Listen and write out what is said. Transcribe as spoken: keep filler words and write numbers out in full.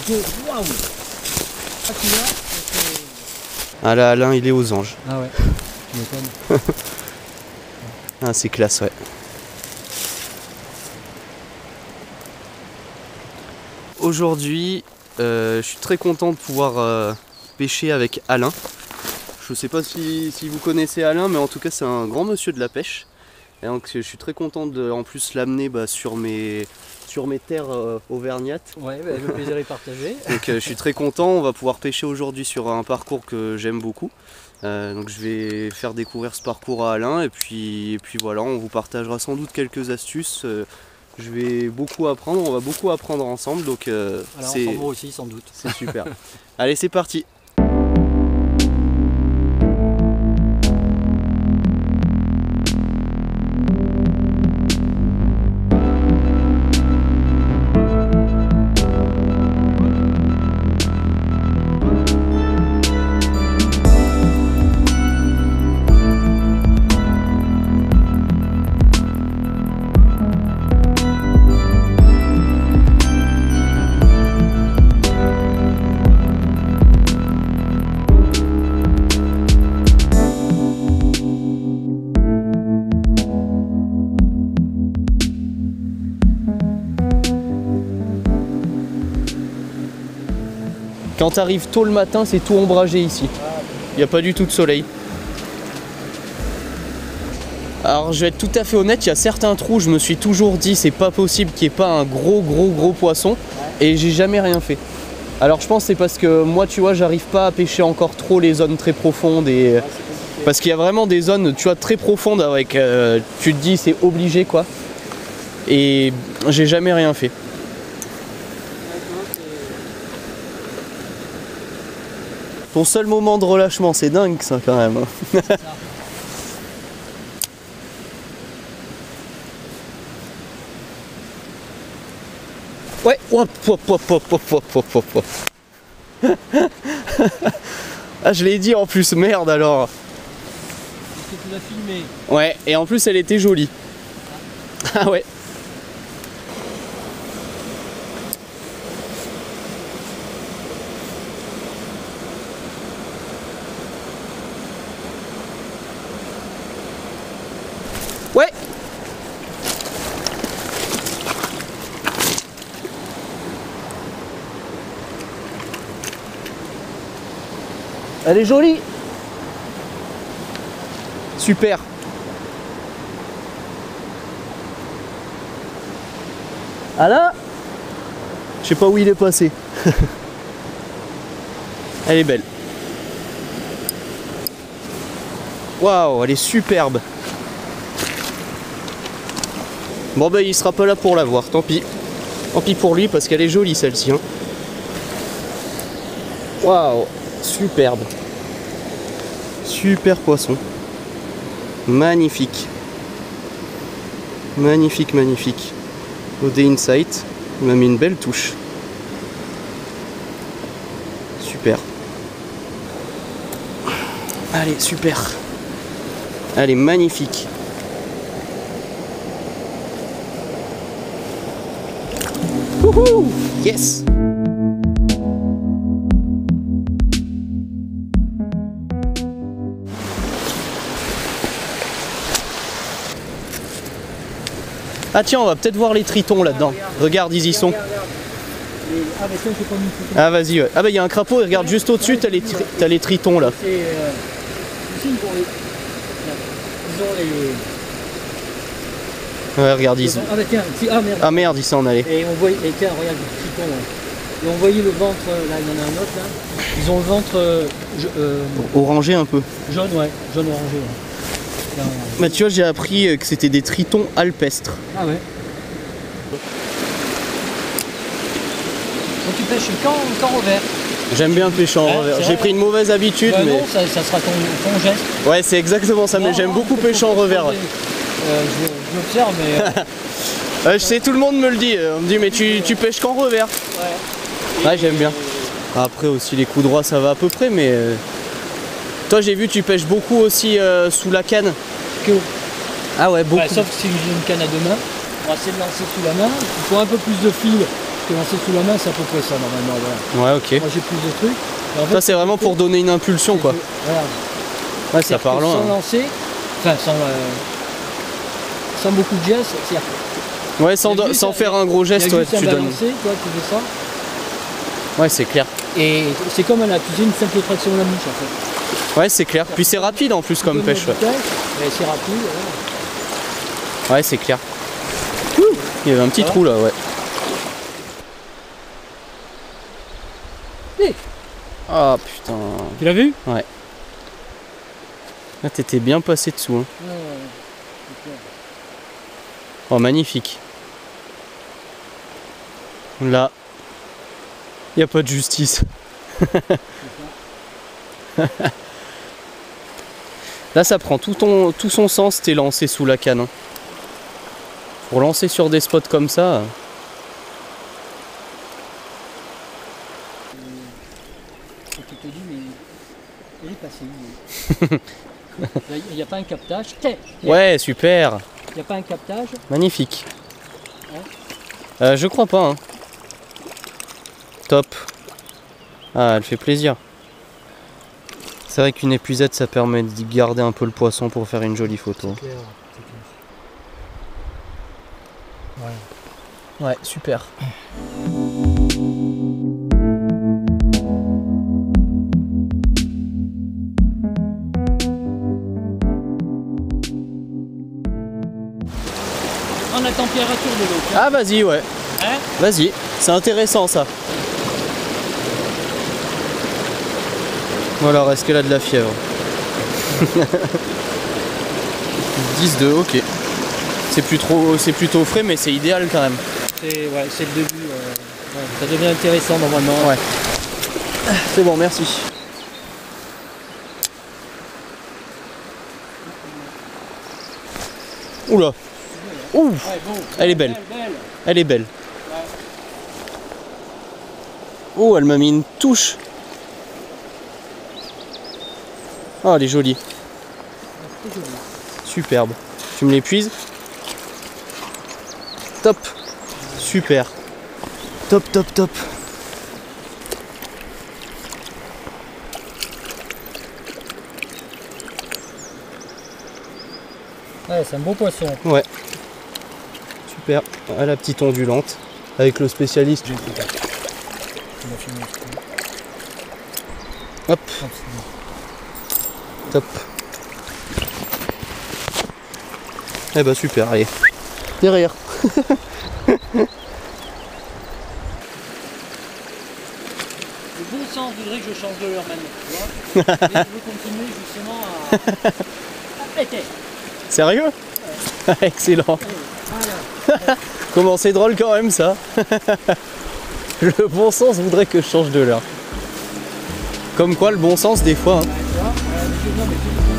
Waouh. Ah, tu vois. Ah là, Alain, il est aux anges. Ah ouais, tu m'étonnes. Ah, c'est classe, ouais. Aujourd'hui, euh, je suis très content de pouvoir euh, pêcher avec Alain. Je sais pas si, si vous connaissez Alain, mais en tout cas c'est un grand monsieur de la pêche. Et donc je suis très content de en plus l'amener bah, sur, mes, sur mes terres euh, auvergnates. Ouais, bah, le plaisir est partagé. Donc euh, je suis très content, on va pouvoir pêcher aujourd'hui sur un parcours que j'aime beaucoup. Euh, donc je vais faire découvrir ce parcours à Alain et puis, et puis voilà, on vous partagera sans doute quelques astuces. Euh, je vais beaucoup apprendre, on va beaucoup apprendre ensemble, donc euh, c'est moi aussi sans doute. C'est super. Allez, c'est parti. Quand tu arrives tôt le matin, c'est tout ombragé ici. Il n'y a pas du tout de soleil. Alors je vais être tout à fait honnête, il y a certains trous, je me suis toujours dit c'est pas possible qu'il n'y ait pas un gros gros gros poisson et j'ai jamais rien fait. Alors je pense que c'est parce que moi tu vois j'arrive pas à pêcher encore trop les zones très profondes et parce qu'il y a vraiment des zones tu vois très profondes avec euh, tu te dis c'est obligé quoi et j'ai jamais rien fait. Ton seul moment de relâchement, c'est dingue ça quand même. Ouais, hop, hop, hop, hop, hop, hop, hop, hop, hop. Ah, je l'ai dit en plus, merde alors. Est-ce que tu l'as filmé? Ouais, et en plus elle était jolie. Ah ouais. Ouais. Elle est jolie. Super. Ah là, je sais pas où il est passé. Elle est belle. Waouh, elle est superbe. Bon bah il sera pas là pour la voir, tant pis. Tant pis pour lui parce qu'elle est jolie celle-ci. Hein. Waouh, superbe. Super poisson. Magnifique. Magnifique, magnifique. O D Insight, il m'a mis une belle touche. Super. Allez, super. Allez, magnifique. Wouhou! Yes! Ah tiens, on va peut-être voir les tritons là-dedans. Regarde, ils y sont. Ah mais ça c'est pas mis. Ah vas-y, ouais. Ah bah il y a un crapaud et regarde juste au-dessus, t'as les, tri t'as les tritons là. C'est euh, pour les... Ils ont les... Ouais, regarde, ils sont... Ah bah tiens, ah merde. Ah merde, ils s'en allaient. Et on voit, et tiens, regarde le triton là. Et on voyait le ventre, là il y en a un autre là. Ils ont le ventre euh, euh, orangé un peu. Jaune, ouais, jaune orangé. Ouais. Là, bah tu vois, j'ai appris que c'était des tritons alpestres. Ah ouais. Donc tu pêches qu'en qu'en revers. J'aime bien pêcher en revers. J'ai pris une mauvaise habitude, bah mais... non, ça, ça sera ton, ton geste. Ouais, c'est exactement ça, non, mais j'aime beaucoup pêcher en revers. Ouais. Euh, je je l'observe, mais... Euh... euh, je sais, tout le monde me le dit. On me dit, mais tu, tu pêches qu'en revers. Ouais. Ouais, j'aime bien. Après aussi, les coups droits, ça va à peu près, mais... Euh... Toi, j'ai vu, tu pêches beaucoup aussi euh, sous la canne. Que... Ah ouais, beaucoup. Ouais, sauf si j'ai une canne à deux mains. On va essayer de lancer sous la main. Il faut un peu plus de fil Parce que lancer sous la main, c'est à peu près ça normalement. Voilà. Ouais, ok. Moi j'ai plus de trucs. En fait, Ça, c'est vraiment pour donner une impulsion, quoi. Voilà. Ouais, ça part loin. Sans Hein. lancer, enfin sans, euh, sans beaucoup de gestes, c'est Ouais, sans, juste, sans faire un gros geste, ouais, tu donnes. Balancer, toi, tu fais ça. Ouais, c'est clair. Et c'est comme là, tu faisais une simple traction de la mouche en fait. Ouais, c'est clair. Puis c'est rapide en plus comme pêche. Ouais, ouais c'est rapide. Ouais, ouais c'est clair. Ouh, il y avait un petit trou là, ouais. Hey. Ah putain. Tu l'as vu? Ouais. Là, t'étais bien passé dessous. Hein. Ouais, ouais. Oh, magnifique. Là, il n'y a pas de justice. Là, ça prend tout, ton, tout son sens, t'es lancé sous la canne. Hein. Pour lancer sur des spots comme ça. Tu te dis, mais il est passé où? Il n'y a pas un captage. Ouais, super. Il n'y a pas un captage. Magnifique. Ouais. Euh, je crois pas. Hein. Top. Ah, elle fait plaisir. C'est vrai qu'une épuisette, ça permet de garder un peu le poisson pour faire une jolie photo. C'est clair, c'est clair. Ouais. Ouais, super. La température de l'eau. Ah vas-y ouais. Hein? Vas-y, c'est intéressant ça. Voilà, est-ce qu'elle a de la fièvre? dix deux, ok. C'est plus trop, c'est plutôt frais mais c'est idéal quand même. C'est ouais, c'est le début. Euh, ouais, ça devient intéressant normalement. Ouais. C'est bon, merci. Oula. Ouh, ouais, bon, elle est belle. belle, belle. Elle est belle. Ouais. Oh, elle m'a mis une touche. Oh, elle est jolie. C'est joli. Superbe. Tu me l'épuises? Top. Super. Top, top, top. Ouais, c'est un beau poisson. Ouais. Super. Ah, la petite ondulante. Avec le spécialiste. Hop. Top. Eh bah super, allez. Derrière. Le bon sens voudrait que je change de l'heure maintenant, tu vois. Et je veux continuer justement à... à péter. Sérieux? Ouais. Excellent. Voilà. Comment c'est drôle quand même ça. Le bon sens voudrait que je change de l'heure. Comme quoi le bon sens des fois. Hein. Ouais, tu vois, euh, non, mais tu...